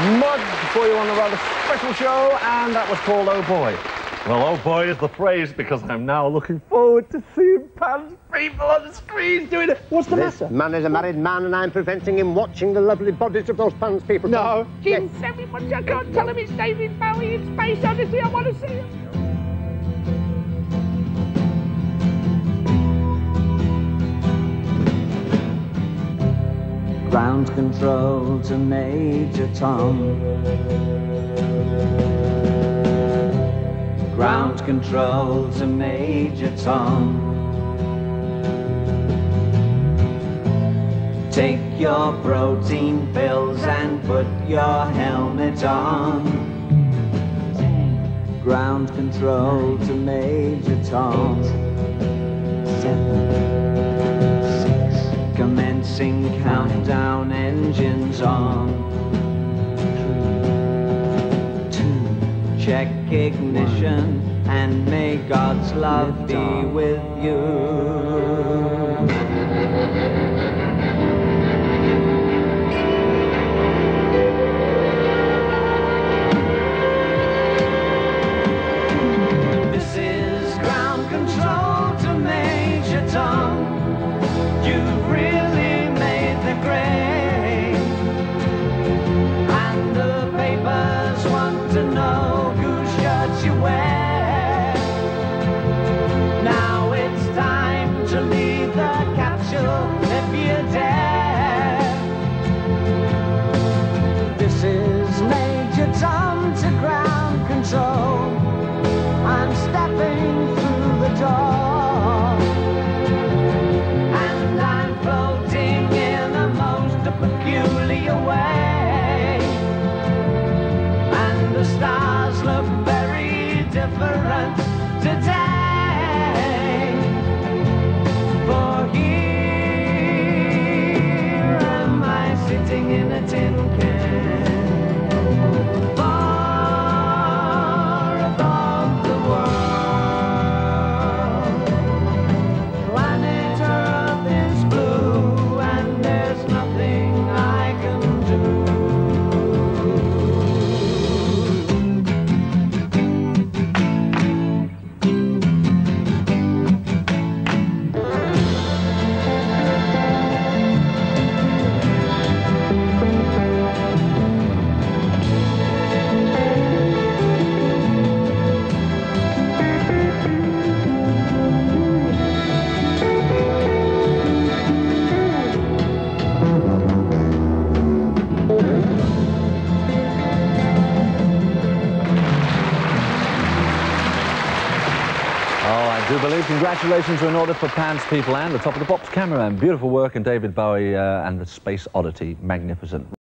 Mud for you on the rather special show, and that was called Oh Boy. Well, oh boy is the phrase, because I'm now looking forward to seeing Pan's people on the screen doing it. What's the matter? This man is a married man, and I'm preventing him watching the lovely bodies of those Pan's people. No. Jim, everybody, I can't tell him it's David Bowie in Space Odyssey. I want to see him. Ground control to Major Tom. Ground control to Major Tom. Take your protein pills and put your helmet on. Ground control to Major Tom. 7, 6, commencing countdown, engines on. 3, 2, check ignition, and may God's love be with you. This is ground control to Major Tom. You've really made the grade, and the papers want to know whose shirts you wear. Now it's time to leave the capsule if you dare. This is Major Tom to ground control. I'm stepping through the door, and I'm floating in a most peculiar way, and the stars look very different today. For here am I sitting in a tin can, far above the world. Planet Earth is blue, and there's nothing I can do. I do believe congratulations are in order for Pan's people and the Top of the Pops cameraman. Beautiful work, and David Bowie and the Space Oddity, magnificent.